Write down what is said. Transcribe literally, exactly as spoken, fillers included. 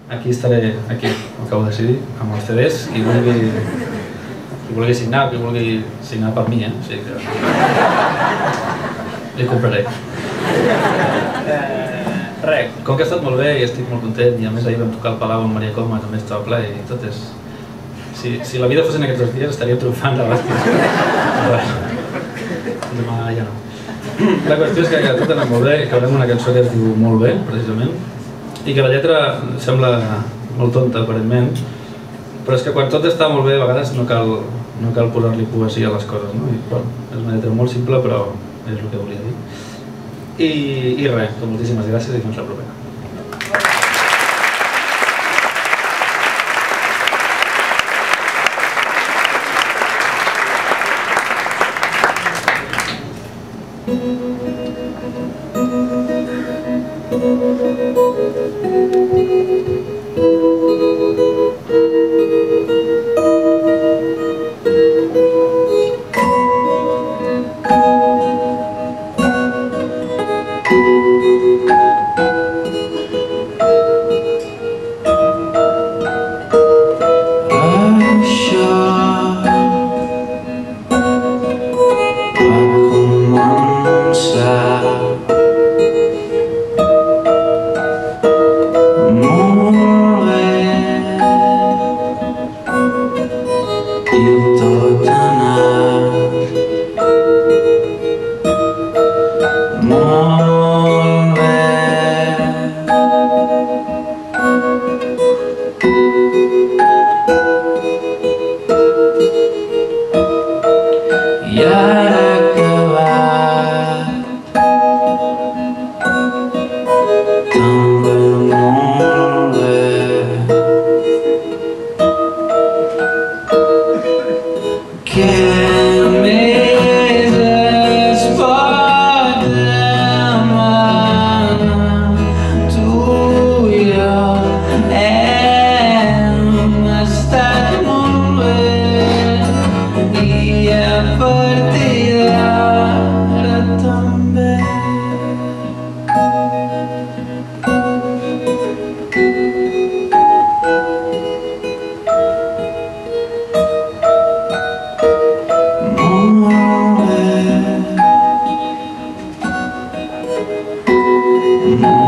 aquí estaré, aquí, ho acabo de decidir, amb els C Ds, qui vulgui, qui vulgui signar, qui vulgui signar per mi, eh? O sigui que li compraré. Res, com que ha estat molt bé i estic molt content, i a més ahir vam tocar el Palau amb Maria Coma, també estava ple i tot és... Si la vida fos en aquests dos dies estaria triomfant de bàsquet. Demà ja no. La qüestió és que tot ha anat molt bé, que haurem una cançó que es diu Molt bé, precisament, i que la lletra sembla molt tonta, aparentment, però és que quan tot està molt bé, a vegades no cal posar-li poesia a les coses, no? És una lletra molt simple, però és el que volia dir. I res, moltíssimes gràcies i fins la propera. Mm-hmm.